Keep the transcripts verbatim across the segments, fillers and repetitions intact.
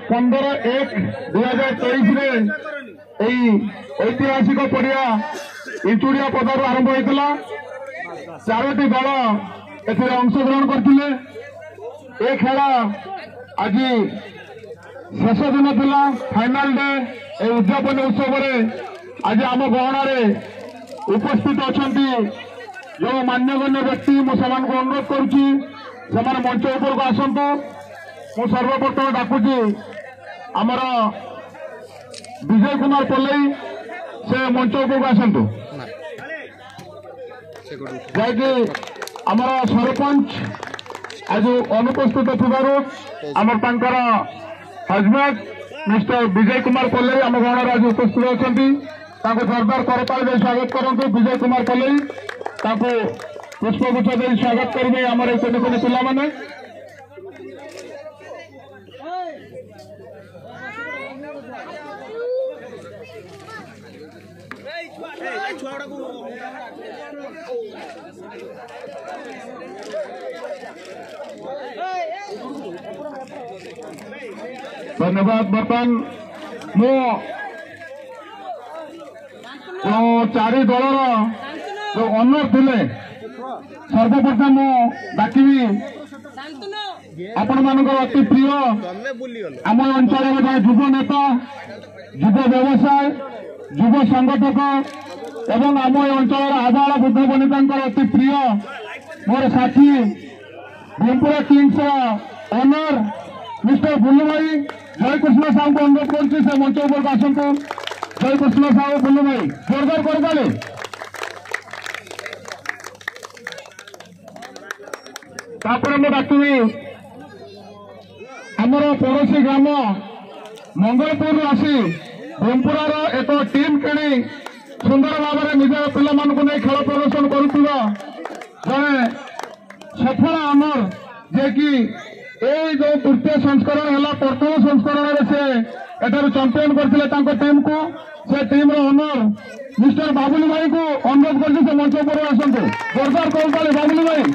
पंद्रह एक दुई हजार तेईस ऐतिहासिक पड़िया इंचुड़िया पदार आरंभ होता चारोटी दल अंशग्रहण करते ए खेल आज शेष दिन थिला फाइनाल डे ए उद्यापन उत्सव आज आम गहणार उपस्थित अच्छा जो मान्यगण्य व्यक्ति मुझे अनुरोध करुच्ची मंच उपरको आसतु मु सर्वप्रथम डाकुची आमर विजय कुमार पल्लई से मंच उपरको आसतु जैकि आमर सरपंच आज अनुपस्थित थिबारु आमर तांकर हजबैंड मिस्टर विजय कुमार पल्लई आम गहणार आज उपस्थित अच्छा जोरदार करताल दे स्वागत करते विजय कुमार पल्लई पुष्पगुच्छ दे स्वागत करेंगे आमर ये कोने कोने पिला माने धन्यवाद। बर्तमान मु चारि दलर जो ऑनर थे सर्वप्रथम डाकि आपण मान अति प्रिय आम अंचल युव नेता युव व्यवसाय युव संगठक एवं आम अंचल आबाल बुद्ध बनिता अति प्रिय मोर साथी Bhimpura kings owner mister Bullu भाई जय कृष्ण साहू को अनुरोध कर मंच उपरको आसतु जय कृष्ण साहू बुल्लू भाई जोरदार कर तापर मैं डाकि आमर पड़ोशी ग्राम मंगलपुर आसी भीमपुरार एक टीम किणी सुंदर भाव में निज पिला नहीं खेल प्रदर्शन करुवा जड़े सफल आमर जे कि जो तृतीय संस्करण है प्रथम संस्करण से एटार चैंपियन करते टीम को से टीम ओनर मिस्टर बाबुली भाई को अनुरोध कर मंच पर आसतु जोरदार कौन बाबुली भाई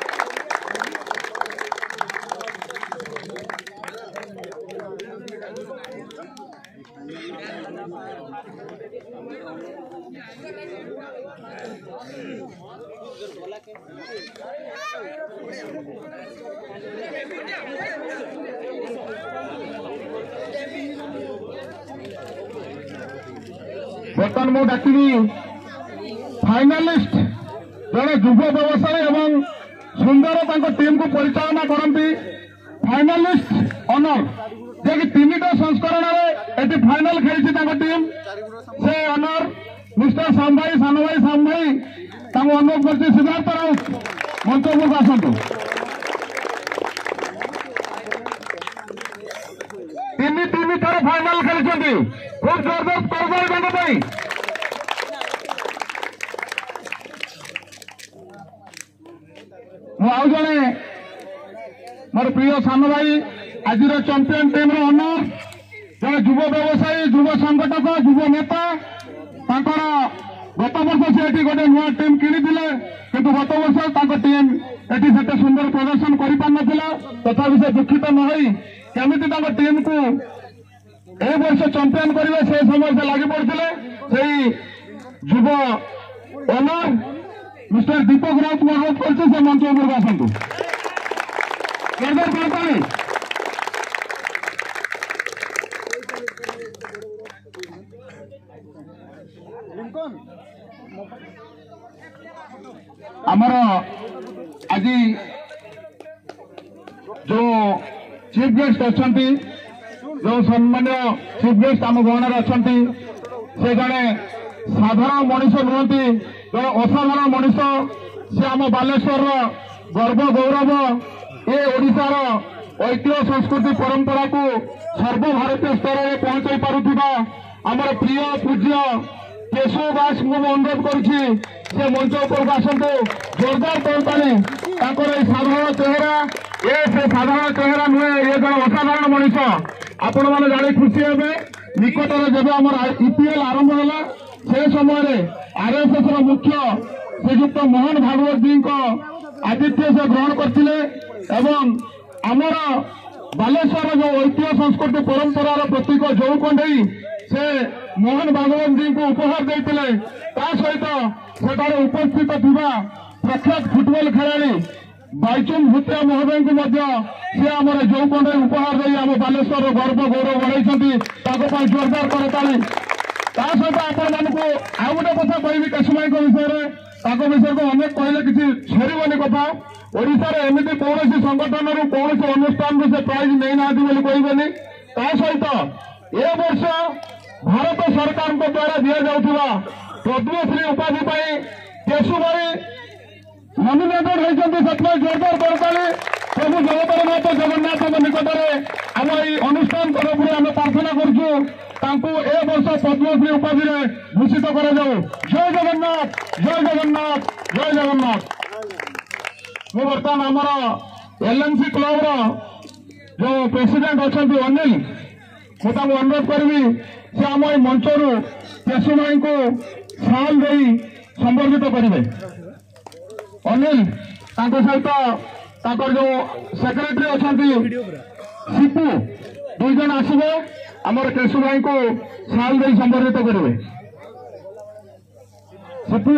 बर्तमान मु डाकि फाइनालिस्ट जड़े युव व्यवसायी एवं सुंदर टीम को परिचालना करती फाइनालिस्ट ऑनर जे कि तीन संस्करण में फाइनाल खेली टीम से ऑनर मिस्टर श्याम भाई सान भाई श्याम भाई अनुरोध कर सिद्धार्थ राउत मंच उपरको आसतु तीन तीन थर फाइनाल खेली खूब जोरदार करदार गाने आउ जड़े मोर प्रिय सान भाई आज चैंपियन टीम ओनर जड़े युव व्यवसायी युव संगठक युव नेता गत वर्ष से गोटे नुआ टीम किनी किंतु गत वर्ष टीम ये सुंदर प्रदर्शन कर तथापि से दुखित न केमी टीम को ए वर्ष चैंपियन करेंगे से समय से लगी पड़ते युव ओनर मिस्टर दीपक राउत को अनुरोध कर मंच उपरको आसतु जोरदार करताली आमर आज जो चीफ गेस्ट अच्छा जो सम्मान्य चीफ गेस्ट आम गहणार अच्छा से जड़े साधारण मनीष नुहति जड़े असाधारण मनीष से आम बालेश्वर गर्व गौरव ये ओडिशार ऐतिह्य संस्कृति परंपरा को सर्वभारतीय स्तर में पहुंचाई पारुथिबा आमर प्रिय पूज्य केशव दास को अनुरोध करुच्ची से मंच उपरको आसतु जोरदार करताली साधारण चेहरा ये से साधारण चेहरा नुहे ये जन असाधारण मनीष आपण मैंने जानी खुशी हे निकटर जब आम ईपीएल आरंभ है से समय आरएसएस मुख्य श्रीजुक्त मोहन भागवत जी को आतिथ्य से ग्रहण करते आमर बालेश्वर जो ऐतिह्य संस्कृति परंपरार प्रतीक जो कंडई से मोहन भागवत जी को उपहार देते सहित सेठार उपस्थित थिबा प्रख्यात फुटबॉल खिलाड़ी बाईचुंग भूतिया महोदय को सी आम जो कंडई उपहार दे आम बालेश्वर गर्व गौरव बढ़ाई जोरदार करताली सहित आपण मानक आउ गोटे कथा कहि केशुमाई विषय विषय को अनेक कहले किसी छेड़बनी कथा ओडिशार एमती कौन संगठन कौन अनुष्ठान से प्राइज नहीं ना कहबनी सहित ए वर्ष भारत सरकार द्वारा दि जाऊा पद्मश्री उपाधि केशुभाई नॉमिनेटेड होती जोरदार करताली प्रभु जगतरनाथ जगन्नाथ निकट में आम ये अनुष्ठान तरफ आम प्रार्थना करुँ ए वर्ष पद्मश्री उपाधि भूषित कर जय जगन्नाथ जय जगन्नाथ जय जगन्नाथ। मु बर्तमान आमर एलएनसी क्लब जो प्रेसिडेंट अच्छा अनिल मुझे अनुरोध करी से आम ये मंचर केशुमाई को साल दे संबर्धित करेंगे। अनिल सहित जो सेक्रेटरी अच्छा सिपू दुई जन आसवे आमर केशुभाई को साल दे संबर्धित करेंगे। सिपू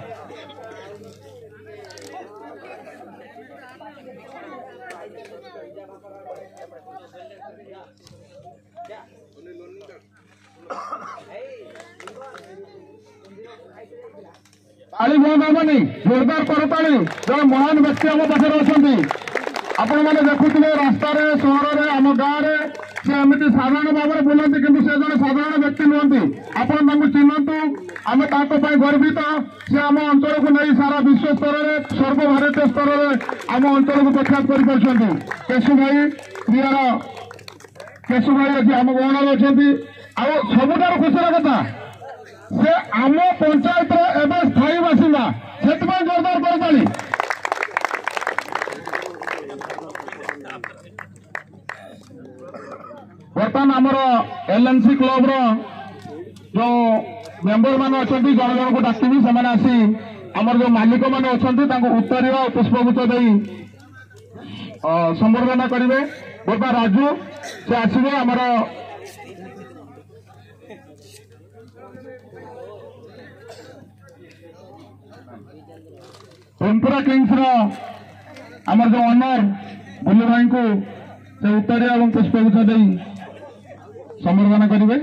ताली बंद हेनी जोरदार करताली जो महान व्यक्ति आम पाखे अच्छा आपण मैंने देखुए रास्ता सहर में आम गाँव में से एमती साधारण भाव में बुलाती किंतु से जन साधारण व्यक्ति नुहति आपन चिन्हतु आम गर्वित से आम अंचल को नहीं सारा विश्व स्तर में सर्वभारतीय स्तर में आम अंचल को प्रख्यात कर केशुभाई क्रियार केशुभाई अच्छी आम गहण अच्छा सबुठार खुशी कथा से आम पंचायत एवं स्थायी बासिंदा से जोरदार करताली। बर्तमान आमर एलएनसी क्लब जो मेंबर मान अच्छा जन जन को डाकबी से आसी आमर जो मालिक मैंने अच्छा उत्तरीय पुष्पगुच्छ दे संबर्धना करेंगे। बर्तमान राजू से आसवे आमर टेम्पुरा किंग्स आमर जो ऑनर बुल्लू भाई को से उत्तरीय और पुष्पगुच्छ दे संबर्धना करेंगे।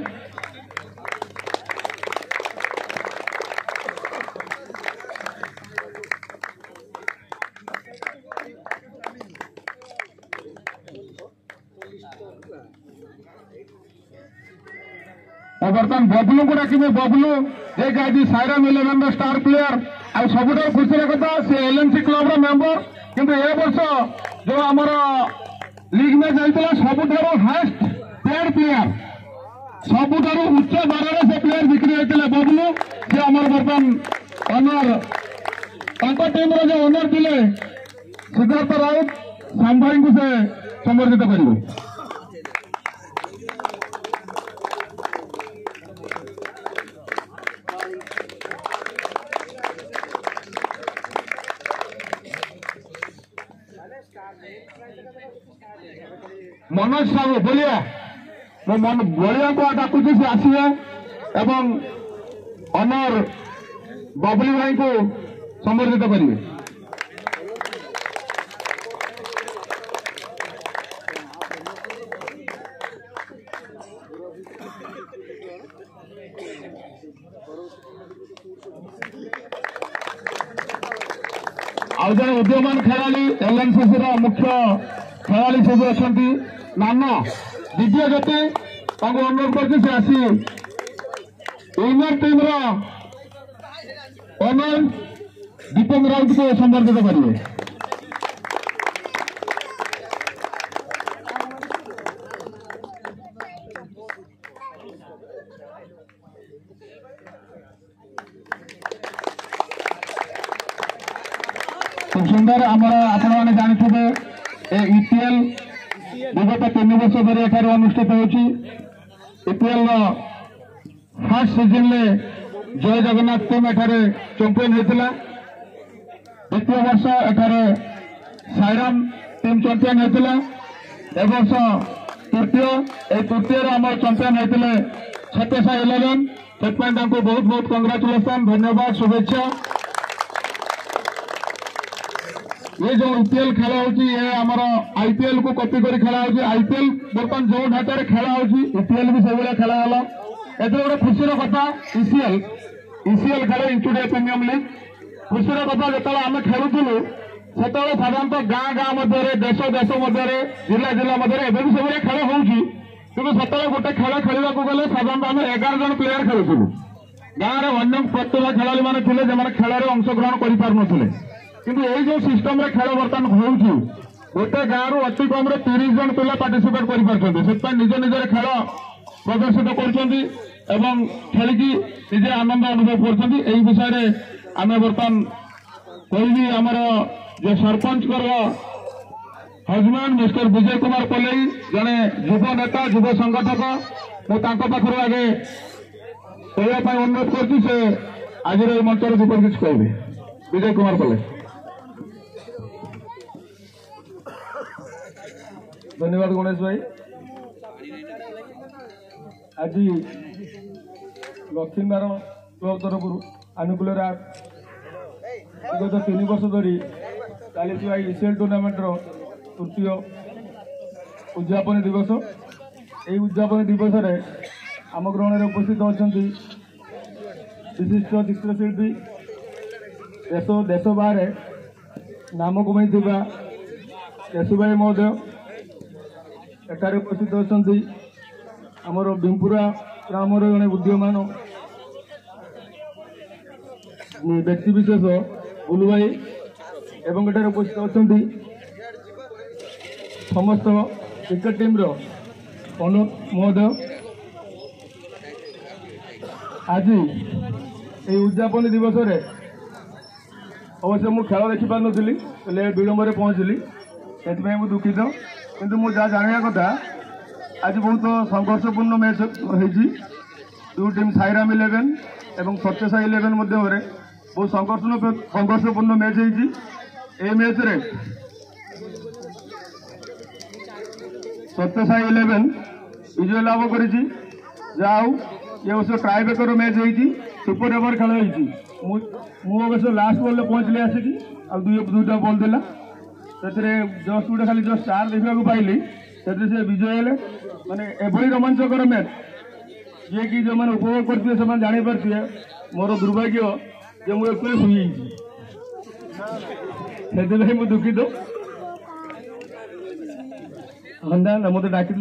और बर्तमान बबलू को डाकिबे बबलू एक आज साइरम इलेवन स्टार प्लेयर आ सब खुशी कथा से एलएनसी क्लब मेंबर किंतु ए वर्ष जो आमर लीग मैच होता सबुठ हाएस्ट पेड प्लेयर सबुठ उच्च दर से प्लेयर बिक्री होता बबलू से आमर बर्तमान ओनर टीम जो ओनर थे सिद्धार्थ राउत श्याम भाई को से संबर्धित करेंगे। मनोज साहू बोलिए मो मन बलिया को डाकुची से आसवे एवं अनर बबली भाई को संबर्धित करेंगे। आज जन उद्यमान खेलाड़ी एलएनसीसी मुख्य खेलाड़ी सब अच्छा नाना द्वितीय गति अनुरोध कर आसी winner team owner Deepak Raut को संबर्धित करेंगे। खूब सुंदर आम आपण जानी ईपीएल विगत तीन वर्ष धरी एठार अनुष्ठित होती। ईपीएल फर्स्ट सीजन में जय जगन्नाथ टीम एठारे चैंपियन होता। द्वितीय वर्ष एठारे साईराम टीम चैंपियन होता। ए वर्ष तृतीय ए तृतीय आम चंपियन होते छत्तीस इलेवेन से बहुत बहुत कंग्राचुलेसन धन्यवाद शुभेच्छा। ये जो ईपीएल खेल होमर आईपीएल को कॉपी कर खेला आईपीएल बर्तमान जो ढांचा खेला ईपीएल भी सब खेला गला ए गोटे खुशी कथा ईसीएल ईसीएल खेल इंस्टीट्यूट प्रीमियम लीग खुशी कथा जो आम खेलुलु से साधारणतः गाँ गाँ मध्य देश देश मध्य जिला जिला मध्य एवं भी सब खेल हो गोटे खेल खेलने को गले साधारणतः आम एगार जन प्लेयर खेलुलु गाँव में अन्य प्रतिभा खेलाड़ी मैंने थे जो खेल अंशग्रहण कर पारे किंतु यही जो सिस्टम रे खेल बर्तमान हो गोटे गाँव अति कम तीस जन पिला पार्टिसिपेट कर निज निजर खेल प्रदर्शित कर खेलिकी निजे आनंद अनुभव कर विषय आम बर्तमान कही आमर जो सरपंच हजबैंड मिस्टर विजय कुमार पल्लई जड़े युव नेता युव संगठक मुझे आगे कहवाई अनुरोध कर आज मंच किपर किसी कहे विजय कुमार पल्लई। धन्यवाद गणेश भाई। आज लक्ष्मी नारायण क्लब तरफ आनुकूल विगत तीन वर्ष धरी चली ईसीएल टूर्णामेंट तृतीय उद्यापन दिवस यही उद्यापन दिवस रे आम ग्रहण में उपस्थित अच्छा विशिष्ट चित्रशिल्पी देश देश बाहर नाम कमाई केशु भाई महोदय एठार उपस्थित अच्छा आमर बिंपुरा ग्राम जड़े बुद्धिमान व्यक्तिशेष बुलू भाई एवं एठार उपस्थित अच्छा समस्त क्रिकेट टीम अनुप महोदय। आज ये उद्यापन दिवस रे अवश्य मुझे खेल देखी पार नी विलम्ब पहुँचली से दुखित किंतु मुझे जहाँ जाना कथा आज बहुत संघर्षपूर्ण मैच होती दु टीम साईराम इलेवेन एवं सत्यसाई इलेवेन मध्य बहुत संघर्ष संघर्षपूर्ण मैच होती मैच रे सत्यसाई इलेवेन विजय लाभ कर ये वर्ष ट्राएबेकर मैच होती सुपर ओवर खेल होती मुझे लास्ट बॉल पहुँचली आसिकी आ दुईटा बॉल देला जस्ट गोटे खाली जस्ट स्टार देखा पाइली से विजय हेले माने एभली रोमांचकर मैच जी कि जो मैंने उपभोग करते से जापारे मोर दुर्भाग्य जे मुझे एक्चुअली शुई से दुखित हंदा ना मत डाक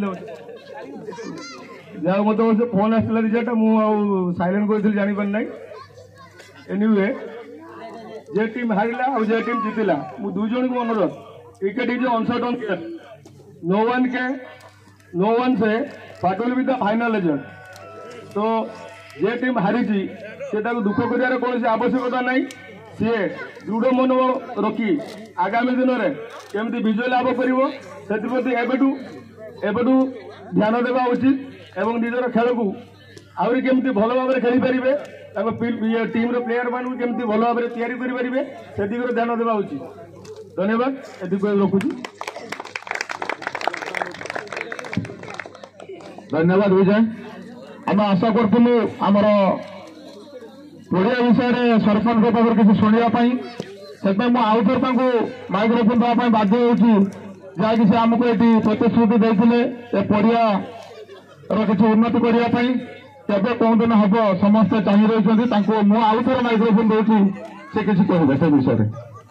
जहाँ मत वर्ष फोन आसला दिजाटा मुझे साइलेंट कर जापार ना एनिवे जे टीम हारिला और जे टीम जीतिला मुझे दुई जन को अनुरोध cricket is uncertain game no one के नो वन से what will be the final result तो जे टीम हारी से दुख कर कौन आवश्यकता नहीं सी दृढ़ मनोबल रखी आगामी दिन में केमती विजय लाभ कर एबेटू ध्यान देवा उचित एवं निजर खेल को आहरी केमती भल भाव खेली पारे टीम प्लेयर मान केमती भल भाव तैयारी करेंगे से दिगरे ध्यान देवा उचित। धन्यवाद ये रखुची। धन्यवाद विजय। आम आशा करूँ आमर पड़िया विषय सरपंच पाखे किसी शुणापी से आउ थे माइक्रोफोन देवाई बाध्य होगी जहाँकि से आमको ये प्रतिश्रुति देते पड़िया किसी उन्नति करने केवे कौन दिन हम समस्ते चाह रही मुझे आउ थे माइक्रोफोन दूसरी से किसी कहे से विषय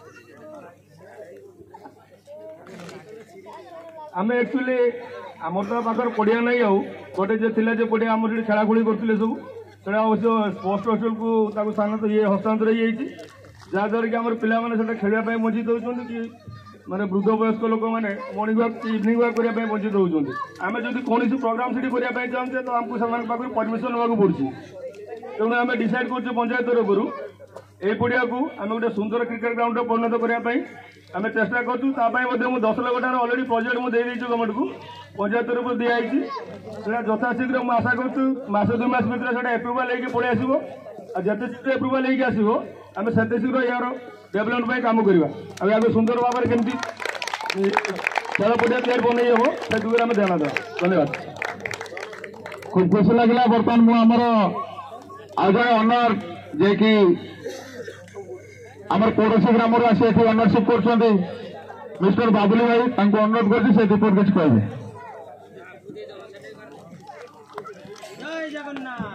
आम एक्चुअली आमर तो पाखर पड़िया नहीं आउ गोटे जो थिला जो पड़िया आम से खेलाखोली करते सब से अवश्य स्पोर्ट्स हॉस्टल को स्थान तो ये हस्तांतर जहाँद्वारा कि आम पाने खेलने वंचित होती कि माने वृद्ध वयस्क लोक मैंने मर्निंग वाक इवनिंग वाक करने वंचित होती आम जो कौन प्रोग्राम से करने चाहते तो आमको से परमिशन नाक पड़ी तेणु आम डिसाइड कर पंचायत तरफ ये पड़िया को आम गोटे सुंदर क्रिकेट ग्राउंड परिणत करने आम चेष्टा करूँ दस लाख टाइम अलरेडी प्रोजेक्ट मुझे गवर्नमेंट को पंचायत तरफ दिखाई यथाशीघ्र मुझे आशा करुँ दुई मास भर एप्रुवाल लेके पलि आसो जिते शीघ्र एप्रुवाल लेके आसो आम से शीघ्र यार डेभलपमेंट काम करवा आगे सुंदर भाव में केमती खेल पड़िया तैयारी बन हम से दिगरे आम ध्यान देवा धन्यवाद। खूब खुशी लगे बर्तमान मुझे आज जड़े अनर जे कि आमर पड़ोशी ग्राम आसी ये अनरशिप कर मिस्टर बाबुली भाई अनुरोध कर रिपोर्ट किसी कहे। जय जगन्नाथ।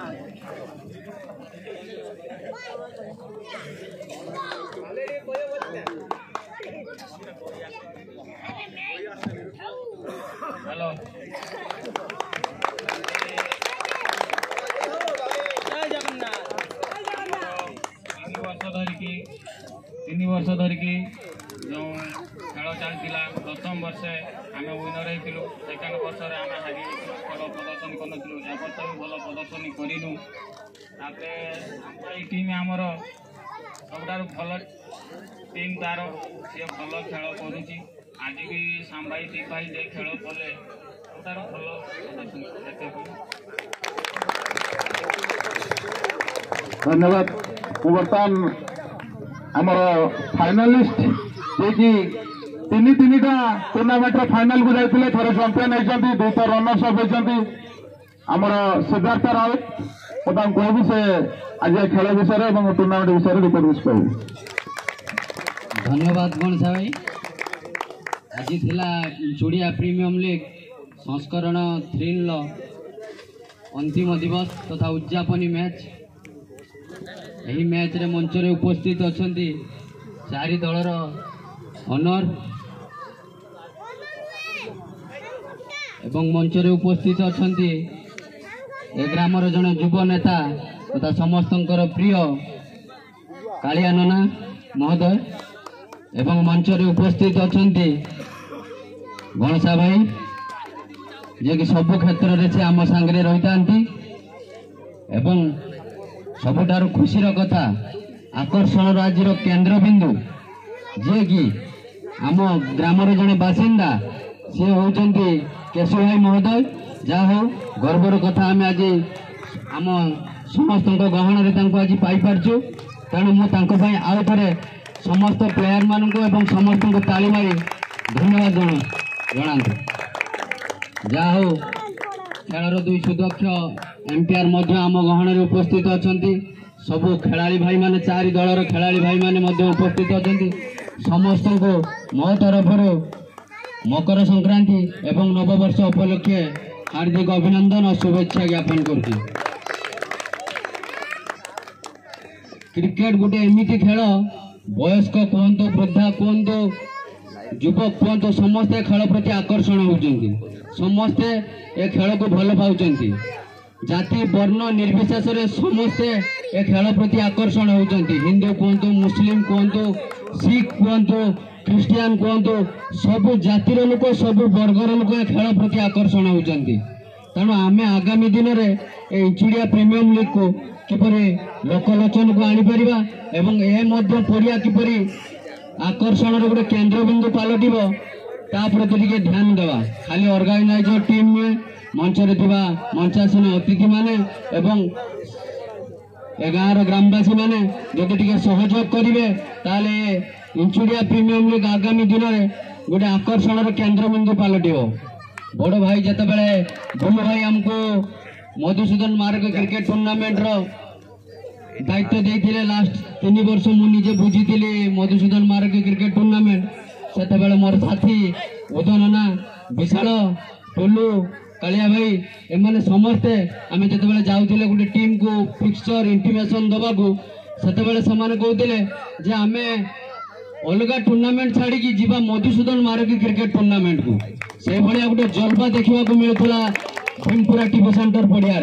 हेलो जय जगन्नाथ। तीन वर्ष धरिकी तीन वर्ष धरिकी जो खेल चलता प्रथम वर्ष आम विनर होइलु सेकेंड वर्ष आम हारी भल प्रदर्शन करूँ ए वर्ष भी भल प्रदर्शन करूँ तापर टीम आमर सबुठार भल टीम तार सी भल खेल करुच्ची आज भी सांबाई टीपाई जे खेल कले तार भल धन्यवाद। बर्तमान आमर फाइनालिस्ट जे कि तीन तीन टा टूर्णामेंट फाइनाल को जाते थे चंपियन होती दुई थर रनर्स अप होती आमर सिद्धार्थ राउत और कहबी से आज खेल विषय और टूर्णामेंट विषय रिपोर्ट कह। धन्यवाद गणेशा भाई। आज थिला चूड़िया प्रीमियम लीग संस्करण थ्रीन अंतिम दिवस तथा उद्यापनी मैच। यही मैच रे मंच रे उपस्थित अछंती चारि दलर ऑनर एवं मंच रे उपस्थित अछंती ए ग्रामर जने युव नेता तथा समस्तंकर प्रिय कालिया नना महोदय एवं मंच रे उपस्थित अछंती गणेशा भाई जे कि सब क्षेत्र रे से आम सांगरे रहितांती एवं सबुठार खुशीर कथा आकर्षण राज्यर केन्द्र बिंदु जे कि आम ग्रामर जने बासिंदा सी होचंती केशव भाई महोदय। जहा हो गर्वर कथा आम आज आम समस्त गहन आज पाई पार्छु तेणु मुझे आउ थे समस्त प्लेयर मान समस्त को ताली मारी धन्यवाद जना। जहा हो खेलर दुई सुदक्ष एम्पायर आम गहन उपस्थित अच्छा सबू खेलाड़ी भाई माने चारि दलर खेलाड़ी भाई माने उपस्थित अच्छा समस्त को मो तरफ मकर संक्रांति एवं नववर्ष उपलक्षे हार्दिक अभिनंदन और शुभेच्छा ज्ञापन करती। क्रिकेट गोटे एमती खेल वयस्क कहतु वृद्धा कहतु युवक कहतु समस्ते खेल प्रति आकर्षण होती समस्ते ए खेल को भल पाउचंती जाति वर्ण निर्विशेष समस्ते ए खेल प्रति आकर्षण होती हिंदू कहतु मुस्लिम कहतु सिख कहतु ख्रीस्टियान कहतु सबु जातिर लोक सबु वर्गर लोक ए खेल प्रति आकर्षण होती तेणु आम आगामी दिन में इंचुड़िया प्रीमियम लीग को किपरि लोकलोचन को आनीपर एवं ए पड़िया किपरि आकर्षण गोटे केन्द्र बिंदु पलटिब ता प्रति टिके ध्यान देवा खाली ऑर्गेनाइजर टीम में मंच मंचासीन अतिथि माने एवं ए गाँव ग्रामवासी माने जदि टिके सहयोग करेंगे ताले इंचुड़िया प्रीमियम लीग आगामी दिन में गोटे आकर्षण केन्द्र बिंदु पलटिब। बड़ भाई जिते बड़े भूमि भाई आमको मधुसूदन मार्ग क्रिकेट टूर्नामेंट रो दायित्व देते लास्ट तीन वर्ष मुझे बुझी मधुसूदन मार्ग क्रिकेट टूर्नामेंट से मोर साथी उदनना विशाल टोलू कालिया भाई एमाने समस्ते आम जो जाऊे गोटे टीम को फिक्सचर इंटिमेशन दबाकू से कहते आम अलग टूर्नामेंट छाड़ी जीवा मधुसूदन मार्ग क्रिकेट टूर्नामेंट को से भाया गोटे जज्बा देखा मिलूला भीमपुरा टीवी सेंटर पड़िया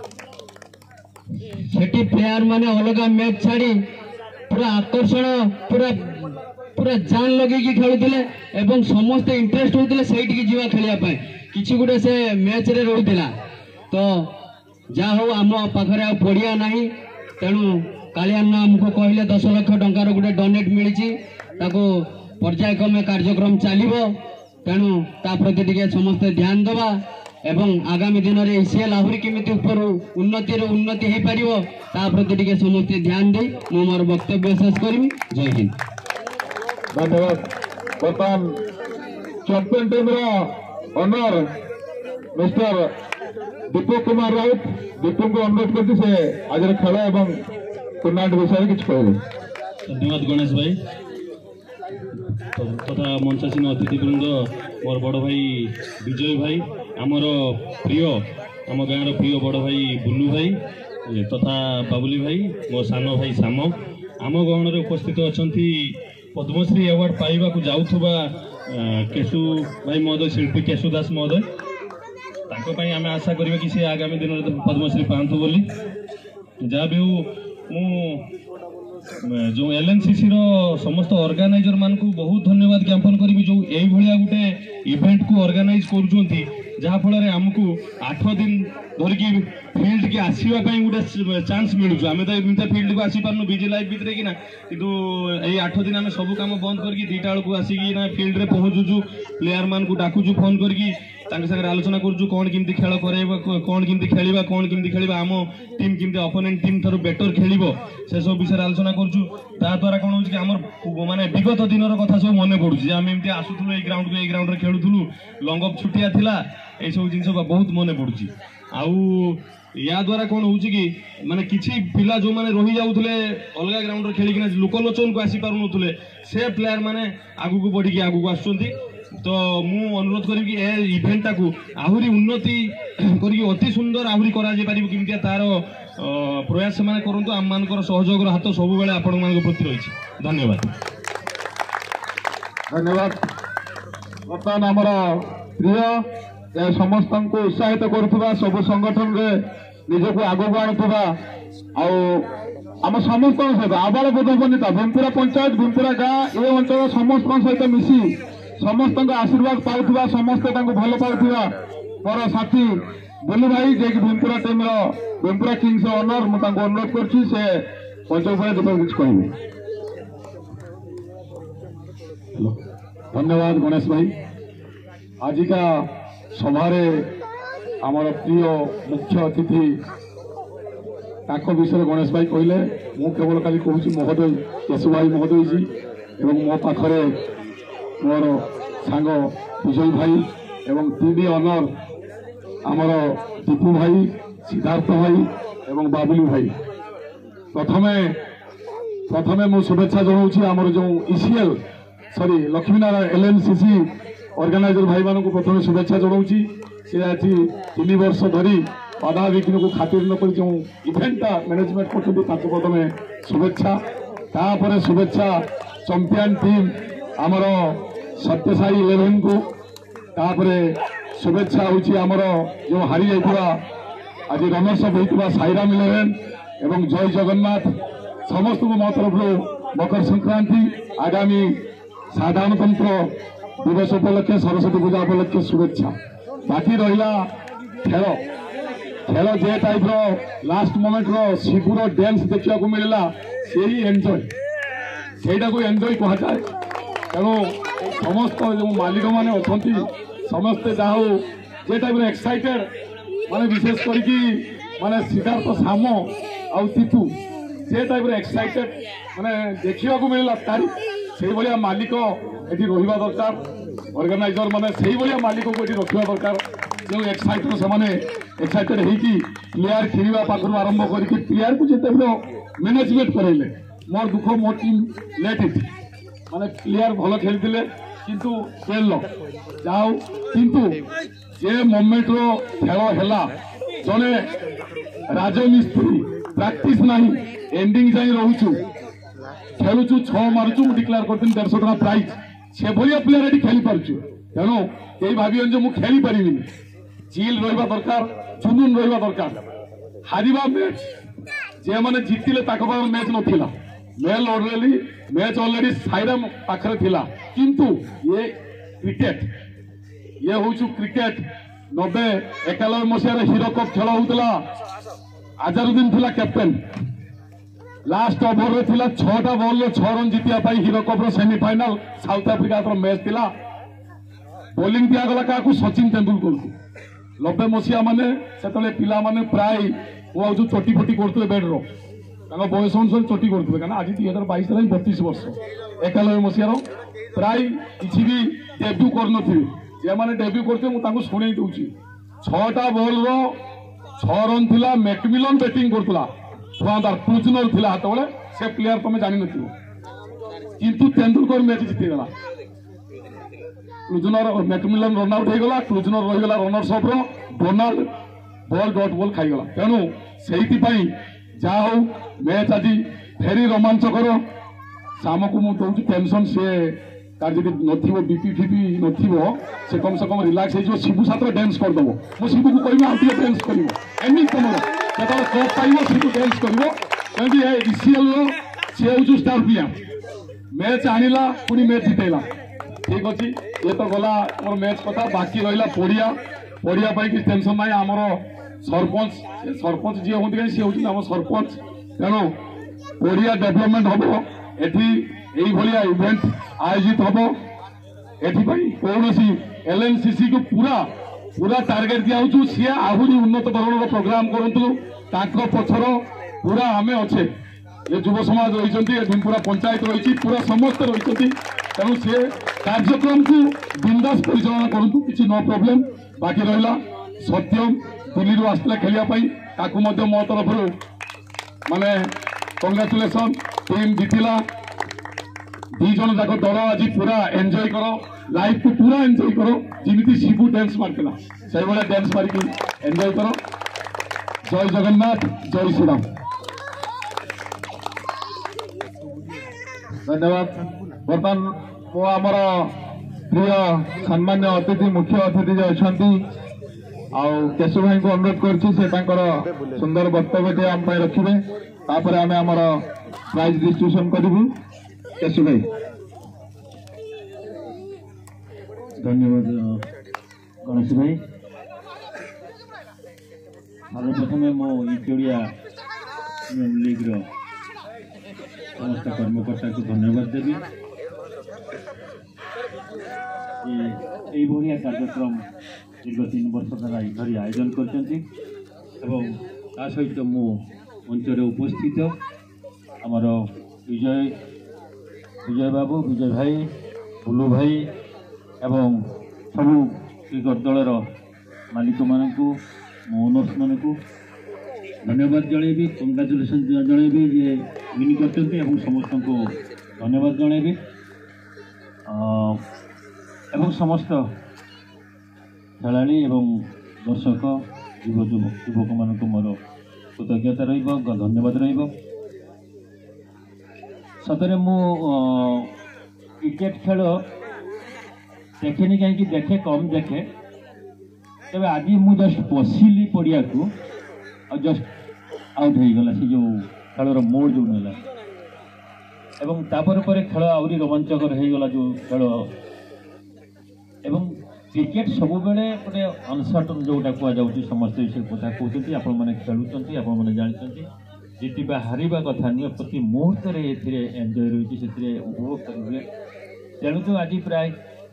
सेठी प्लेयर माने अलग मैच छाड़ी पूरा आकर्षण पूरा पूरा जान लगे खेलुले एवं समस्ते इंटरेस्ट होते से जीवा खेलने किसी गोटे से मैच रे रोला तो जहा हो आम पाखे पड़िया ना तेणु कालियान आमको कहले दस लक्ष टंकार गोटे डोनेट मिली पर्यायक्रमे कार्यक्रम चलो तेणु ता प्रति टिके समस्ते ध्यान देवा एवं आगामी दिन में सीएल आहरी केमिति ऊपर उन्नति उन्नति हो पार ता प्रति टिके समस्ते ध्यान दे मु मोर वक्तव्य शेष करी। जय हिंद। धन्यवाद। बर्तमान champion team owner mister Deepak Kumar Raut Deepak को अनुरोध करती से आज खेल एवं टूर्णामेंट विषय किसी कहले। धन्यवाद गणेश भाई तथा मंचासीन अतिथिवृंद मोर बड़ भाई विजय भाई आमर प्रिय आम गाँव प्रिय बड़ भाई बुलू भाई तथा बाबुली भाई मो सान भाई श्याम आम गहन में उपस्थित अच्छा पद्मश्री अवार्ड पाइबा जाऊथुबा केशु भाई महोदय शिल्पी केशु दास महोदय तांको आम आशा करिबा कि से आगामी दिन में पद्मश्री पांतु बोली जहाँ भी मु जो एल एन सी सी समस्त ऑर्गेनाइजर मान को बहुत धन्यवाद ज्ञापन करी जो यही भाया गोटे इवेंट को ऑर्गेनाइज कर जहाँफल आमको आठ दिन धरिकी फील्ड की आसवाई गोटे चांस मिलूँ आम तो एमती फील्ड को आसी पार्नु बिजी लाइफ भितर कि कितु ये आठ दिन आम सब कम बंद करके दुईटा बेलू आसिकी फील्ड में पहुँचुचु प्लेयर मान को डाकुचु फोन करके सागर आलोचना करूँ कौन केमती खेल कर कौन केमती खेल कौन केमती खेल आम टीम केमती अपोनेंट टीम ठार बेटर खेल से सब विषय आलोचना करूँ द्वारा कौन हो आम माने विगत दिन कथा सब मन पड़ुछि आम एमती आसुलु ग्राउंड को ग्राउंड में खेलुलु लंग अफ छुटिया थिला ये सब जिन बहुत मन पड़ुछि आउ या द्वारा कौन हो माने किछि पिला जो माने रही जाउथले अलग ग्राउंड रे खेलिकिना लोकलोचन को आसी पारु नथुले से प्लेयर माने आगु को बढ़ी आगु को आसुछंती तो मु अनुरोध करी कि ए इवेंट टाकू आहुरी उन्नति करी अति सुंदर आहुरी करा जे पारिबो किमतिया तार प्रयास माने करंतु आम मानकर सहयोग हाथ सब बेले आपण मान प्रति रही। धन्यवाद धन्यवाद। बर्तमान आमर प्रिय समस्त को उत्साहित करुवा सब संगठन रे निजक आगक आणुवा आम समस्त सहित आबाल बोध बनिता भीमपुरा पंचायत भीमपुरा गाँ ए अंचल समस्त सहित मिसी समस्त आशीर्वाद पाउथुवा समस्त भल पाउथुवा मोर साथी बोलू भाई जे कि Bhimpura team Bhimpura kings owner मुझे अनुरोध करछि से पंचोपय दीपक किछ कहबे। धन्यवाद गणेश भाई। आजिका सभारे आमर प्रिय मुख्य अतिथि ताको विषय गणेश भाई कहले मु केवल खाली कहूँ महोदय केशु भाई महोदय जी एवं मो पाखरे मोर सांग विजय भाई एवं तीन ऑनर आमर दीपू भाई सिद्धार्थ भाई एवं बाबुली भाई प्रथमे प्रथमे मु शुभेच्छा जनाऊँ आमर जो ECL sorry Laxminarayan L N C C organiser भाई मान प्रथम शुभेच्छा जनाऊँ सी आज तीन वर्ष धरी बाधा विघ्न को खातिर नक जो इवेंटा मैनेजमेंट कर प्रथम शुभेच्छा तापर शुभेच्छा चैंपियन टीम आमर सत्यसाई इलेवेन को तापर शुभेच्छा हूँ आमर जो हारी जाइथिबा आज रनर्स अप होइथिबा साईराम इलेवेन एवं जय जगन्नाथ समस्त को मो तरफ मकर संक्रांति आगामी साधारणतंत्र दिवस उपलक्षे सरस्वती पूजा उपलक्षे शुभेच्छा। बाकी रहा खेल खेल जे टाइप लास्ट मोमेंट रो शिबुर डांस देखा मिलला से ही एंजॉय सेटा को एंजॉय कह जाए तेणु समस्त जो मालिक मैंने अच्छा समस्ते जाओ जे टाइप एक्साइटेड माने विशेष करके माने सिद्धार्थ साम आउ तीतू जे टाइप एक्साइटेड माने देखा मिलला तारी से भाया मालिक ये रहा दरकार ऑर्गेनाइजर माने से भाया मालिक को ये रखा दरकार जो एक्साइटेड से एक्साइटेड होगी प्लेयर खेलवा पाखर आरंभ करके प्लेयर को जिते मैनेजमेंट करेले मोर दुख मो टीम लेट थी माने प्लेयर भल खेलते किंतु फेल जाओ किंतु जे मोमेंट रो खेल है जड़े राजमिस्त्री प्रैक्टिस नहीं एंडिंग जाए रोचु खेलुचु छह मारुचु डिक्लेयर कर देढ़श टाँग प्राइज से भाया प्लेयर ये खेली पार्छु तेणु यही भावियों जो मुझे खेली पारि चिल रहा दरकार जुनून रहा दरकार हारिबा मैच जे मैंने जीतिले मैच नाला मेल ऑलरेडी मैच ऑलरेडी साईराम पाखरे थिला किंतु ये क्रिकेट ये हूँ क्रिकेट नब्बे एकानबे मसीह हीरो कप खेल होता आजारुद्दीन थिला कैप्टेन लास्ट ओवर रे थिला छटा बॉल छह रन जीतिया hero cup semifinal South Africa match थिला बोलिंग दिगला क्या सचिन तेंदुलकर को नब्बे मसीहा माने से पिला माने प्राय वो चोटी फोटी करते बेड्र बयस अनुसार चोटी करते आज दुई हजार बैश बतीस वर्ष एकानबे मसीहार प्राय किसी भी डेब्यू करनथिबे जे माने डेब्यू करते मु तांको सुनै दउची छटा बॉल रो छ रन थिला मैकमिलन बैटिंग करतला धुआंधार क्लूजनर थिला हाथ बेले से प्लेयर तुम जान नथिबो किंतु तेंदुलकर मैच जीती गला क्लूजनर मैकमिलन रन आउट हो गला क्लूजनर रही गला रनर्स अप रो डोनाल्ड बॉल डॉट बॉल खाई गला तेणु सेहिति पई जा हो मैच आज फेरी रोमांचकर शाम को मुझे दौर टेंशन से तार जब नथिबो बीपी फीपी नथिबो से कम से कम रिलैक्स हो शिबू साथ डांस कर दबो मो शिबू को कहबो आ टिके डांस करिवो एमी तमरो जेतले कप पाइबो शिबू डांस करिवो क्योंकि ए ईसीएल रो से होजु स्टार प्लेयर मैच आनिला पुनी मैच जितेला ठीक अछि ये तो गला मोर मैच कथा बाकी रहिला पड़िया पड़िया पाई कि टेंशन नाही हमरो सरपंच सरपंच जे होंती कि से होजु हम सरपंच तेणु पड़िया डेवलपमेंट हबो एठी एई भलिया इवेंट आयोजित हबो एठी भाई कौनसी एलएनसीसी को पूरा पूरा टार्गेट दिया होछु सी आहुरी उन्नत धरणर प्रोग्राम करंतु ताको पछर पूरा हमें अच्छे ये युव समाज रही भीमपुरा पंचायत रही पूरा समस्त रही तेणु सी कार्यक्रम को बिंदास परिचालना करंतु किसी नो प्रॉब्लम बाकी रहा सत्यम दिल्ली रू आसला खेलिया मो तरफ माने कंग्रेचुलेसन टीम जीतिला दी जन जाक दल आज पूरा एंजॉय करो लाइफ को पूरा एंजॉय करो जिमिति शिबू डांस मारतिला से वाला डांस मारिकी एंजॉय करो जय जगन्नाथ जय श्री राम धन्यवाद बर्तमान मो आमर प्रिय सम्मान्य अतिथि मुख्य अतिथि जो अच्छा केशव भाई को अनुरोध कर सुंदर वक्तव्य आम रखिए तापर आम आमर प्राइज डिस्ट्रीब्यूशन करूँ केशव भाई धन्यवाद गणेश भाई सर्वप्रथमे मो इकोड़िया लीग समस्त कर्मकर्ता को धन्यवाद देवी ये कार्यक्रम दीर्घ तीन वर्ष धरी आयोजन कर सहित मो मंचर उपस्थित आमर विजय विजय बाबू विजय भाई बुलू भाई एवं सबू क्रिकेट दलर मालिक मानक ओनर्स मान को धन्यवाद जनइबी कंग्राचुलेसन जनइबी जे विन कर समस्त को धन्यवाद जनइबी एवं समस्त खेलाड़ी एवं दर्शक युव युवक मान मोर कृतज्ञता धन्यवाद रतरे मु क्रिकेट खेल देखेनि कहीं देखे कम देखे तबे आज मु जस्ट बसिली पड़िया को जस्ट आउट हो गला से जो खेलर मोड़ जो नाला एवं तापर पर खेल आहरी रोमांचकर हो गला जो खेल एवं क्रिकेट सब बेले गोटे अनसर्टन जोटा कहुच्छे समस्ते से कथा कहते आपण मैंने खेलुंट आपण मैंने जानते जीतवा हारिबा कथा नहीं प्रति मुहूर्त एंजॉय रही से उपभोग करेंगे तेणु तो आज प्राय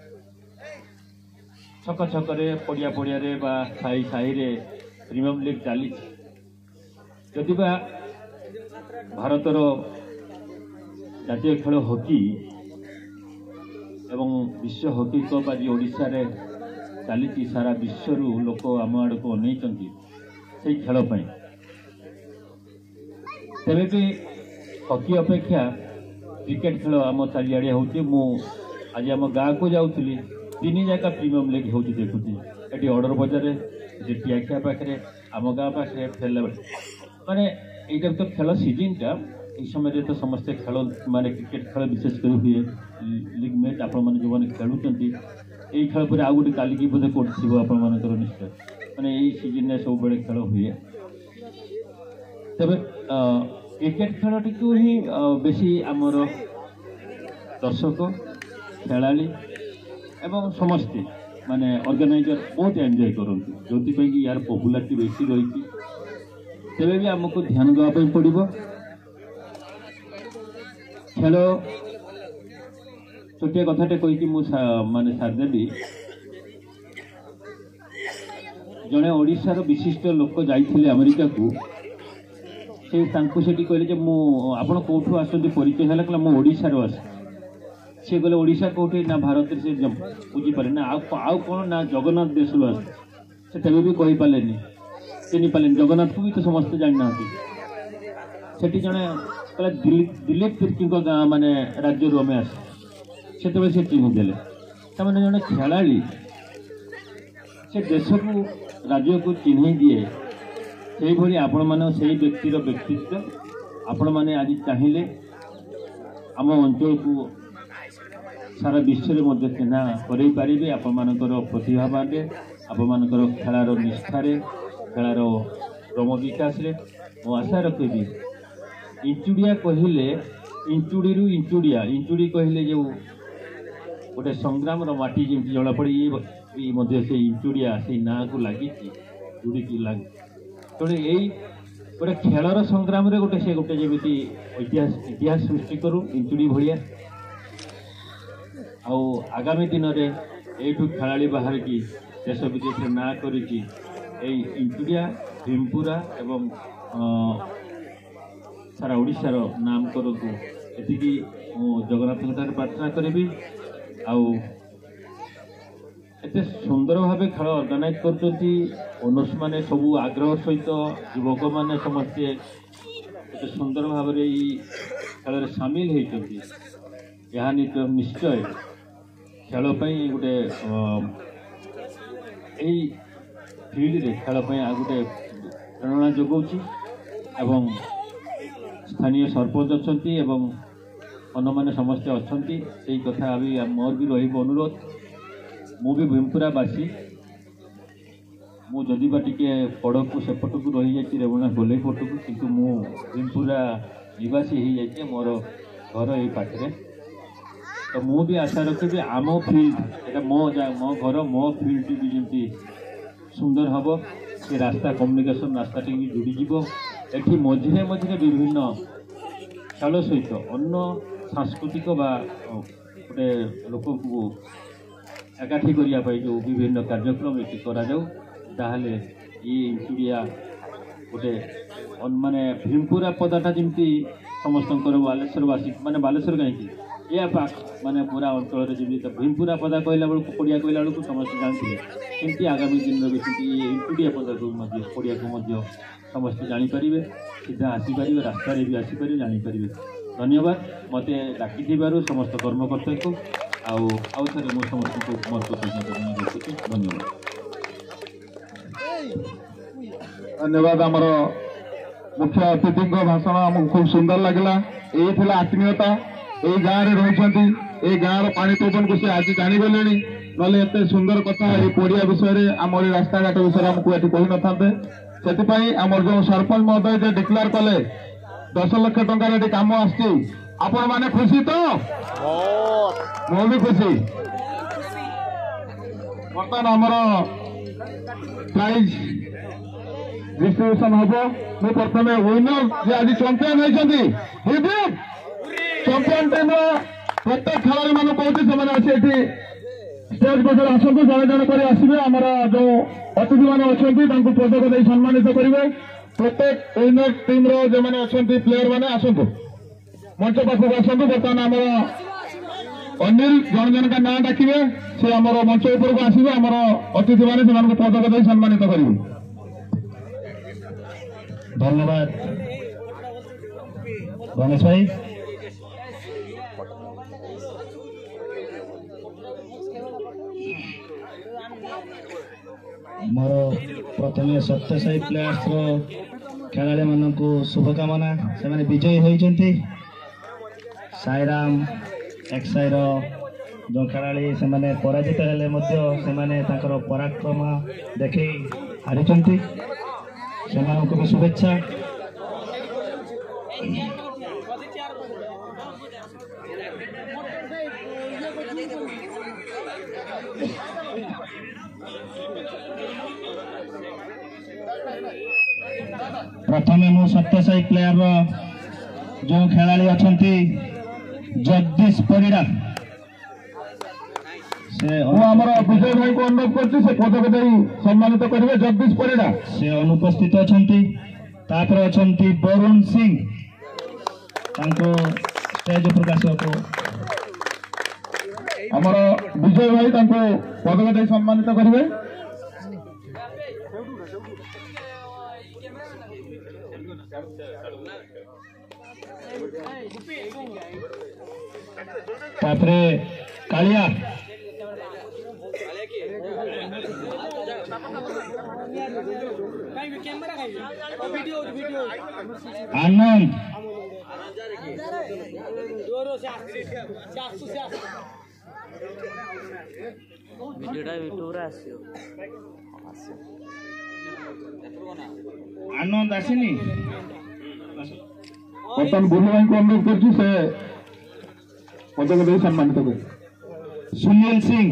छक छक पड़िया पड़िया साई साई प्रीमियम लीग चली जदिबा भारतर जातीय खेल हॉकी एवं विश्व हॉकी कप आज ओडिशा रे चली सारा विश्व लोक आम आड़ को अनेई से खेल तेरे भी हॉकी अपेक्षा क्रिकेट खेल आम चारिआड़े हो आज आम गाँव को जाऊली तीन जगह प्रीमियम लीग हो देखुची ये ऑर्डर बजार ये टियाखिया पाखे आम गाँव पाखे फेरला माने यहाँ तो खेल सीजनटा ये समय तो समस्ते खेल माने क्रिकेट खेल विशेषकर हुए लीग मैच आपण मैंने जो मैंने खेलुंट यही खेल पर आउ गोटे कालिकी बोधे पड़ो आपर निश्चय मैंने यही सीजन सब बड़े खेल हुए तेरे क्रिकेट खेलटी को ही बेसी आमर दर्शक खेलाड़ी एवं समस्ते माने ऑर्गेनाइजर बहुत एंजॉय करती जो कि यार पपुलारिटी बेसी रही तेरे भी आमको ध्यान देवाई पड़ो खेल छोटिया कथाटे कहीकि माने सारदेवी जड़े ओडिशार विशिष्ट लोक जाइए अमेरिका को से कहले जे मु आपण कोठू आसती परिचय है कहला मु ओडिशार आस सी गले ओडिशा कौटी ना भारत से बुझीपारे ना आउ कौन ना जगन्नाथ देश से तेज भी कहीपारे चिन्ह पारे जगन्नाथ को भी तो समस्त जानी ना सेठी जड़े कहला दिलीप तिर्की गाँ माने राज्य आम आस से से चिन्ह देले तमाने जड़े खेला से देश को राज्य को चिन्ह दिए से भाई आपण मान से व्यक्तिर व्यक्तित्व आपण मैंने आज चाहिए आम अंचल को सारा विश्व में चिन्हा करें आपण मानकर प्रतिभा बाटे आपण मानकर खेलार निष्ठार खेलार क्रम विकास मो आशा रखी इंचुड़िया कहले इंचुड़ी रु इंचुड़िया इंचुड़ी कहले जो गोटे संग्राम माटी जमी जड़ा पड़े ये से इंचुड़िया से ना को लगी जुड़ी लगे तेणु यही गोटे खेलर संग्राम गोटे से गोटे जमी इतिहास इतिहास सृष्टि करूँ इंचुड़ी भाया आगामी दिन में यू खेला बाहर की देश विदेश ना कर इंचुड़िया भीमपुरा एवं सारा ओडिशार नाम करूँ एति जगन्नाथ प्रार्थना करी एत सुंदर भाव खेल अर्गानाइज कर मैंने सब आग्रह सहित युवक मैंने समस्ते एत सुंदर भाव खेल सामिल होती निश्चय खेलपाई गोटे फिल्ड रे खेलपाई गोटे प्रेरणा जोगाऊँगी एवं स्थानीय सरपंच अच्छा अन्न मैंने समस्ते अच्छा से कथा भी मोर भी रही अनुरोध मु भी भीमपुरावासी मुझे टे पड़क सेपट को रही जाती रेवणा गोले पट को किंतु मु भीमपुरा निवासी हो जाए मोर घर ये पाखे तो मु भी आशा रखी आम फिल्ड एटा मो मो घर मो फिल्ड भी जमी सुंदर हम से रास्ता कम्युनिकेशन रास्ता टी भी जोड़ीज एटी मझे मझे विभिन्न खेल सहित अन्न सांस्कृतिक गोटे लोक को एकाठी करने जो विभिन्न कार्यक्रम ये कराए ये इंचुड़िया गोटे माने भीमपुरा पदाटा जमी समस्त बालेश्वरवासी माने बालेश्वर कहीं या पाख माने पूरा अंचल जमी तो भीमपुरा पदा कहला बेलू पड़िया कहला बेलू समस्त जानते कमी आगामी दिन में ये इंचुड़िया पदा को पड़िया को समस्त जानीपारे सीधा आसीपारे रास्तार भी आसीपारे जानीपारे धन्यवाद मत डाकी समस्त कर्मकर्ता को आउ थे मो समस्त को मोर कृतज्ञता धन्यवाद धन्यवाद आमर मुख्य अतिथि भाषण आमको खूब सुंदर लगला ये थी आत्मीयता ये गाँव में रही गाँव पानी पवन को सी आज जाणीगले ना एत सुंदर कथा ये पड़िया विषय आम रास्ता घाट विषय आमको ये कही न था से आमर जो सरपंच महोदय जो डिक्लेयर कले दस लक्ष टकर कम आपण मैंने खुशी तो मु भी खुशी बर्तमान आमर प्राइज डिस्ट्रीब्यूशन हम मुझे प्रथम विनर जी आज चैंपियन होती चैंपियन टीम प्रत्येक खेलाड़ी मान कहते से स्टेज पचर आसतु जड़े जड़े कर आसवे आमर जो अतिथि मैंने अच्छा पदक दे सम्मानित करेंगे प्रत्येक विनर टीम जो मैंने अच्छा प्लेयर मैंने आसतु मंच पाखक आसतु बर्तमान आमर अनिल जन जन का ना डाकिए से आमर मंच उपर को आसवे आमर अतिथि मैंने पदक दे सम्मानित करेंगे। धन्यवाद गणेश भाई। मोर प्रथम सत्यसाई प्लेयर्स खेलाड़ी मान को शुभकामना से विजयी होती साईराम एक्साईर जो खेलाड़ी से पराजित हेले पराक्रम देखे हारी से भी शुभेच्छा। प्रथम मु सत्यसाई प्लेयर जो खेलाड़ी अच्छा जगदीश परिड़ा से विजय भाई को अनुरोध कर पदक दे सम्मानित करेंगे जगदीश परिड़ा से अनुपस्थित अच्छा वरुण सिंह स्टेज पर आसवा आमर विजय भाई पदक दे सम्मानित करेंगे। तापरे कालिया आनंद आनंद आसनी बर्तमान बुल्लू भाई को अनुरोध कर पदक दे सम्मानित कर। सुनील सिंह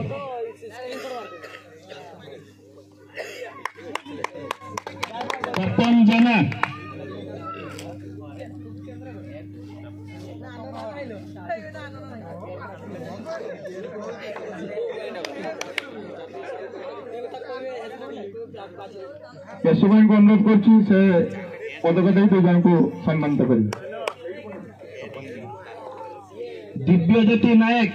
तपन जना केशव भाई को अनुरोध कर पदक दे दु जन को सम्मानित कर। दिव्यज्योति नायक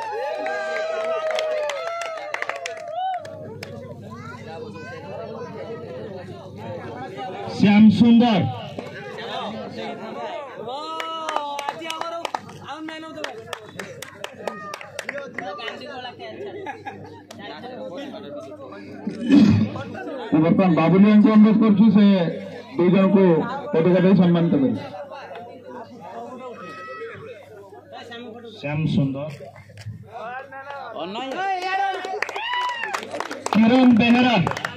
श्याम सुंदर बर्तमान बाबुली को अनुरोध कर दु जन को पदक दे सम्मानित कर। श्याम सुंदर किरण बेहरा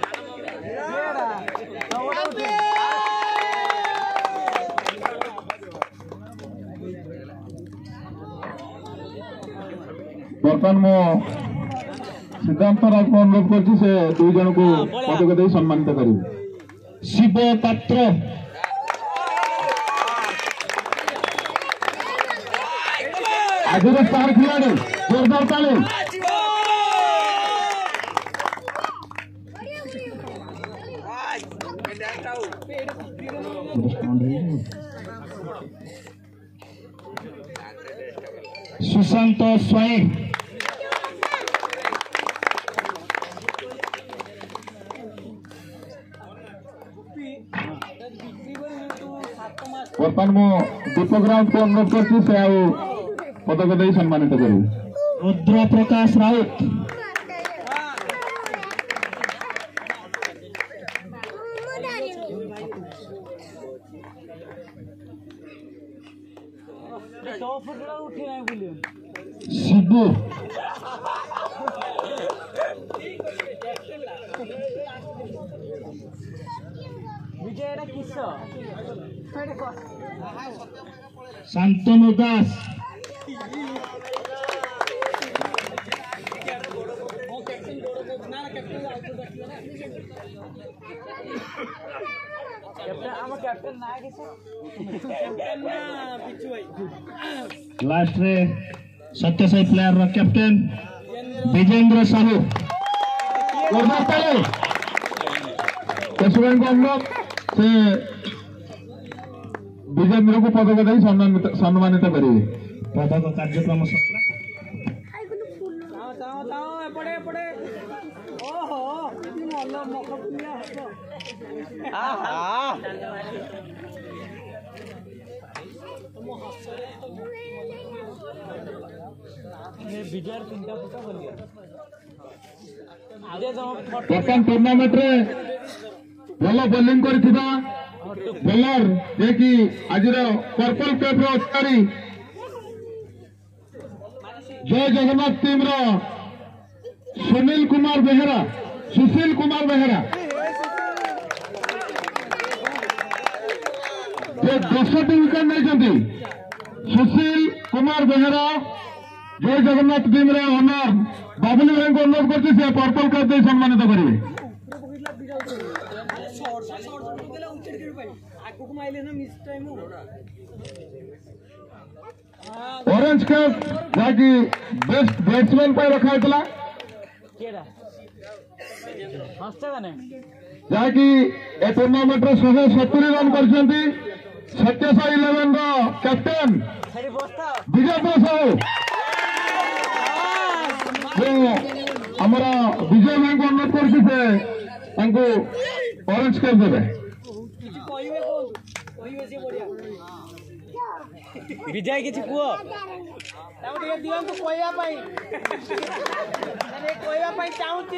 बर्तमान मो सिद्धांत राज को अनुरोध कर दु जन को पदक दे सम्मानित कर। शिव पात्र आज स्टार खिलाड़ी जोरदार ताली। सुशांत स्वयं बर्तमान मो दीपक राउत को अनुरोध कर पदक दे सम्मानित कर। रुद्र प्रकाश राउत शिबू शांतनु दास लास्ट रे सत्य साई प्लेयर रो कैप्टन विजेंद्र साहू केशव को अनुरोध से विजेंद्र को पदक दे सम्मानित करेंगे। पदक कार्यक्रम सकला बर्तमान टूर्णामेंट रे भल बोलिंग करथिबा बोलर जे कि आज पर्पल कैप रो अधिकारी जय जगन्नाथ टीम रो सुनील कुमार बेहरा सुशील कुमार बेहरा जे दसटी विकेट नहीं सुशील कुमार बेहरा जय जगन्नाथ टीम रे ओनर बाबुली भाई को अनुरोध करते पर्पल कैप दे सम्मानित करेंगे। ऑरेंज कैप जहाँकि बेस्ट बैट्समैन पर रखा है जहाँकि ए टूर्णामेंट शहे सतुरी रन कर सत्यसाई इलेवन कैप्टेन विजेंद्र साहू आमर विजय भाई को अनुरोध कर ऑरेंज कैप देवे विजय किसी पुओ ताऊ दिवंतु कोया पाई अरे कोया पाई चाहूची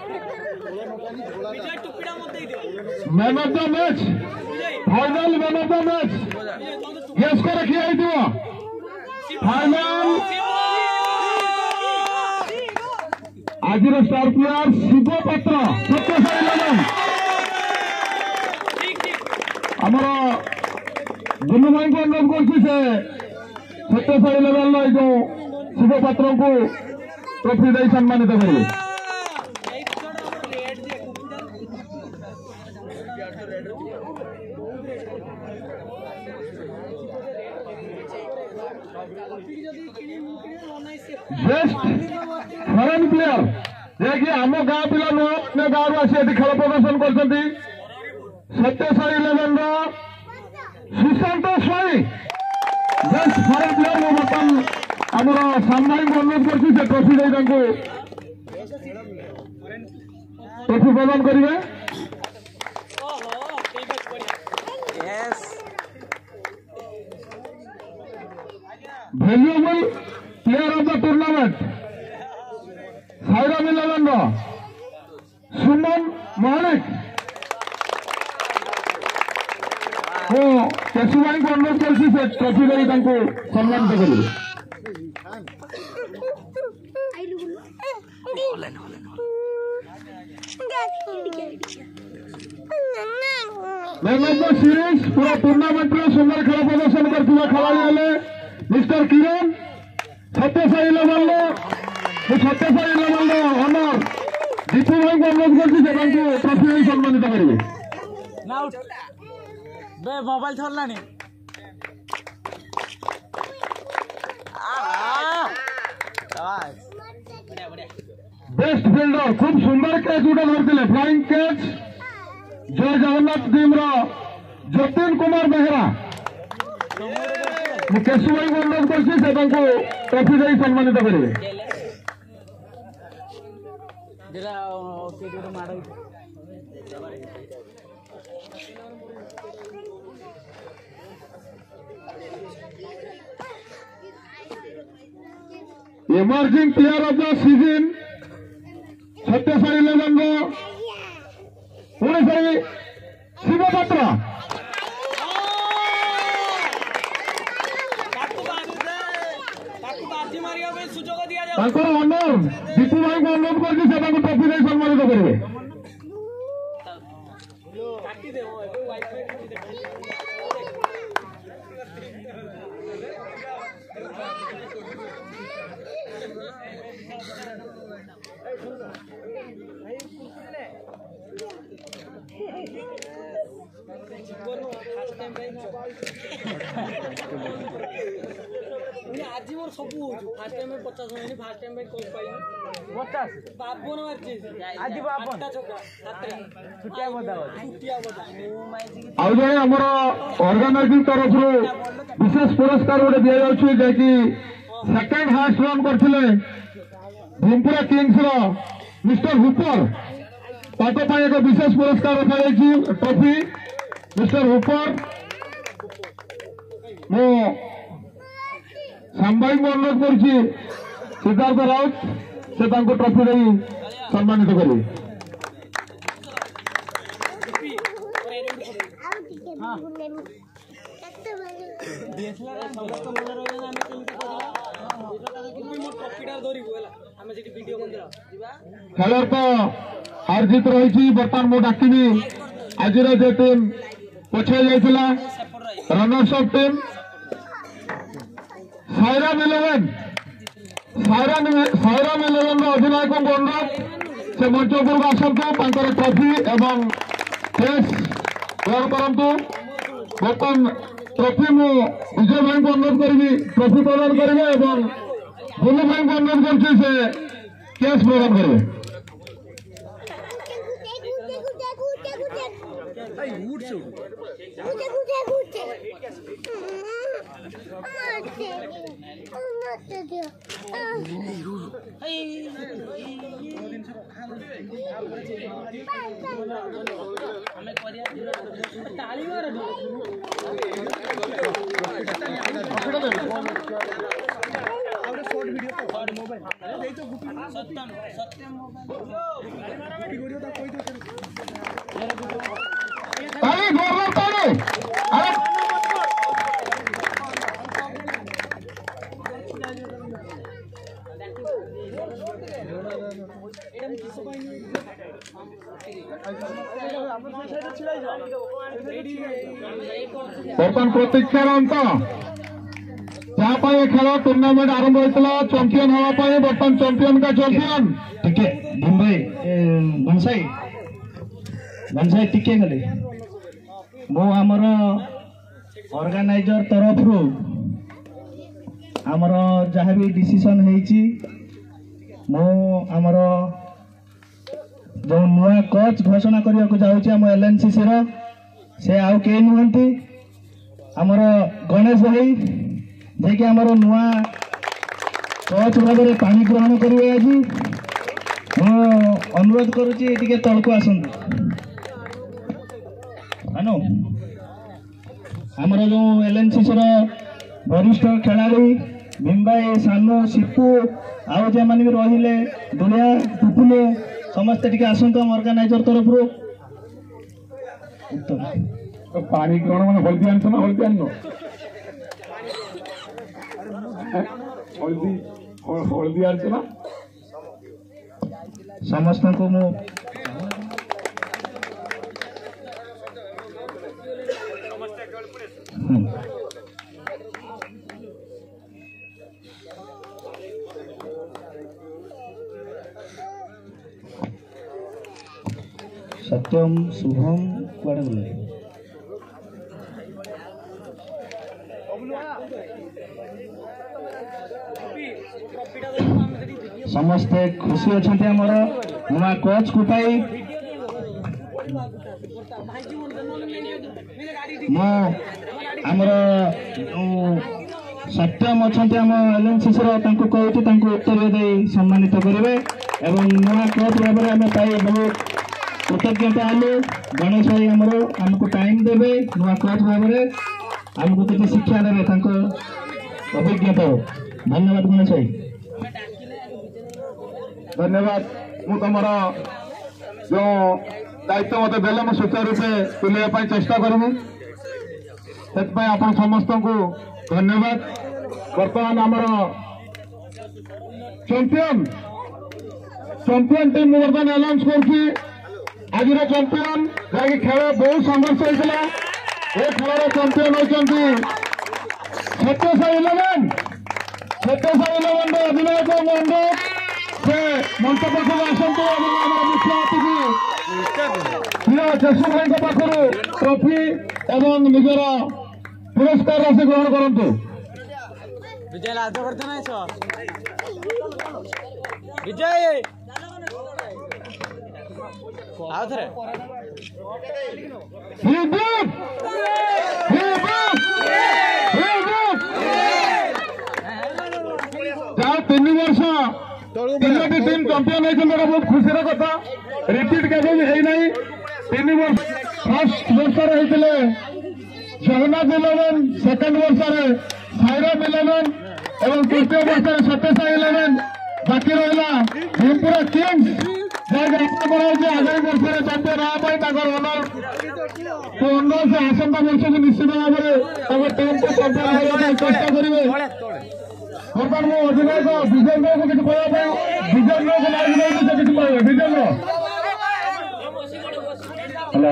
विजय टुकड़ा मत दे दियो man of the match final man of the match yes को रखिए आई दियो फाइनल आज स्टार प्लेयर शिव पत्र सत्यसाई इलेवन आमर गुल्लू भाई को अनुरोध कर सत्यसाई इलेवन जो शिव पात्र को ट्रॉफी दे सम्मानित करेंगे बेस्ट फॉरेन प्लेयर जे आम गाँ पिला नुह अन्य गाँव आसी खेल प्रदर्शन कर Satyasai eleven Sushant Swain best foreign player को बर्तमान आमर सामने को अनुरोध कर ट्रॉफी दे ट्रॉफी प्रदान करेंगे valuable player of the tournament Sairam eleven Suman Mahalik को केशु भाई को अनुरोध कर ट्रॉफी दे सम्मानित करेंगे मैन ऑफ द सीरीज पूरा टूर्नामेंट में सुंदर खेल प्रदर्शन करते खेलाड़ी mister Kiran Satyasai eleven Satyasai eleven owner Dipu भाई को अनुरोध कर ट्रॉफी सम्मानित करेंगे मोबाइल छोड़लानी बेस्ट फील्डर खूब सुंदर कैच गोटे धरते flying catch Jai Jagannath team Jatin Kumar Behera Keshu भाई को अनुरोध कर ट्रॉफी दे सम्मानित करेंगे emerging player of the season Satyasai eleven पुणे साई शिव पात्र ऑनर दीपू भाई को अनुरोध कर ट्रॉफी दे सम्मानित करेंगे आज मोर सब फास्ट टाइम में पचास होनी फास्ट टाइम में कौन पाई पचास बाबन मारची आज बाबन छुटिया बदा छुटिया बदा आउ जने हमर ऑर्गेनाइजिंग तरफ विशेष पुरस्कार गोटे दिया जाउछि जे कि सेकंड हास्ट रन करथिले भीमपुरा किंग्स रो मिस्टर हुपर ताको पाई एक विशेष पुरस्कार रखा जाइछि ट्रॉफी मिस्टर हुपर मो सांबाई को अनुरोध कर सिद्धार्थ राउत से ट्रॉफी दे सम्मानित करें खेल तो हार जीत रही बर्तमान मु डाकिनी आज जो टीम पछे जाइला runners up team Sairam eleven Sairam eleven अधिनायक को अनुरोध से मंचपुर को आसतु ट्रॉफी एवं केस ग्रहण करूँ बर्तमान ट्रॉफी मु विजय भाई को अनुरोध करी ट्रॉफी प्रदान करेंगे एवं बुल्लू भाई को अनुरोध कर केस प्रदान करेंगे। ताली जोरदार ताली अरे बर्तमान प्रतीक्षार अंत जहाँ खेल टूर्णामेंट आरंभ होता चैंपियन हाँपाई बर्तमान चैंपियन का चैंपियन टिके भीम भाई भनसाई भनसाई टिके खाली मो आमर ऑर्गेनाइजर तरफ रू आमर जहाँ भी डिसीजन होईची मो आमर जो नुआ कोच घोषणा करने को जाऊँगी आम एलएनसीसी रो से आउ के नुहंती आमर गणेश भाई जे कि आमर नुआ कोच भाव में पानी ग्रहण करेंगे आज मो अनुरोध करुच्ची टिके तलको आसतु हानो आमर जो एलएनसीसी रो वरिष्ठ खिलाड़ी भीम भाई सानू सिपू आउ जे माने भी रहिले दुनिया टुपुले समस्ते टिके आसतु आम ऑर्गेनाइजर तरफ रू तो पानी ग्रहण मैंने हल्दी आनस ना हल्दी आन हल्दी हल्दी आनस ना समस्त को मु सत्यम शुभम कुआड़े गले समस्ते खुशी अच्छा आमर नुआ कोच को पाई मो आमर सत्यम अच्छा आम एलएनसीसी कहूँ उत्तर दे सम्मानित करेंगे एवं नुआ कोच भाव में आम पाई बहुत कृतज्ञता हेलु गणेश भाई आमर आमको टाइम देवे नुआ कोच भाव में आमको किसी शिक्षा देवे अभिज्ञता धन्यवाद गणेश भाई धन्यवाद मु तुम जो दायित्व मत देले मुझे सुचारू रूपे तुलवाई चेष्टा करी से आप समस्त को धन्यवाद बर्तमान आमर चैंपियन चैंपियन टीम बर्तमान अनाउंस कर आज चैंपियन जहाँकि खेल बहुत संघर्ष होता ये खेल चैंपियन होती सत्यसाई इलेवेन सत्यसाई इलेवेन अधिनायक मंडल से मंच पाखु आसतु मुख्य अतिथि प्रिय जसु भाई पाखु ट्रॉफी एवं निजर पुरस्कार राशि ग्रहण करंतु विजय लाजवर्धन विजय आओ थरे तीन वर्ष तीन टीम चैंपियन होता बहुत खुशी कथा रिपीट केवे तीन वर्ष फर्स्ट वर्ष होते जगन्नाथ इलेवेन सेकेंड वर्ष साईराम इलेवेन एवं तृतीय वर्ष सत्यसाई इलेवेन बाकी रहा भीमपुरा किंग्स आगामी वर्ष चैंपियन हाँ तो अनुरोध से आसंता वर्ष को निश्चित भाव में टीम को चैंपियन चेष्टा करेंगे बर्तमान मो अधिनायक विजेन्द्र को किसी कहना विजेन्द्र को लाइव नहीं से किसी कहे विजेन्द्र हेलो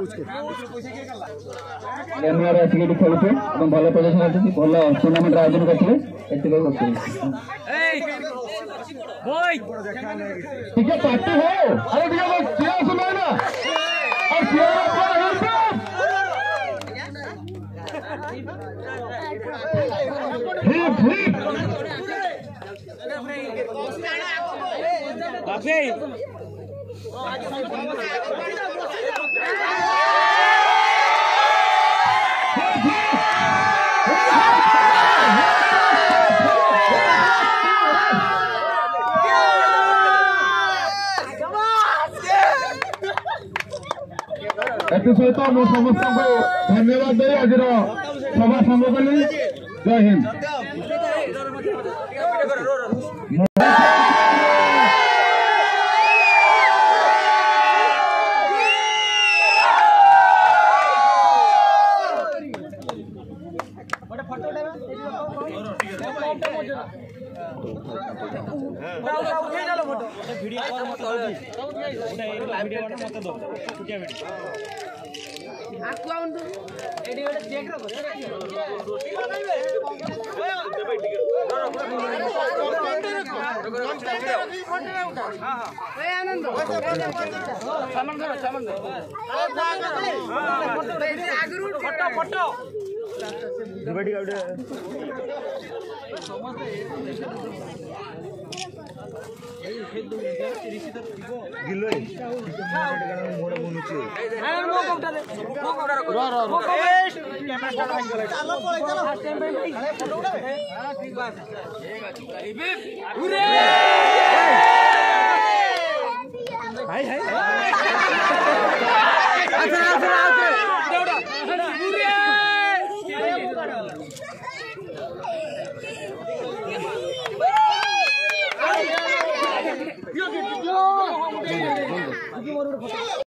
धन्यवाद आसिक खेलुचे भल प्रदर्शन करते भल टूर्णामेंट आयोजन करते टिके पार्टी हो अरे टिके चेयर सुना ना और चेयर हिप हिप काफी सहित मु समस्त को धन्यवाद दे आज सभा संग कली। जय हिंद।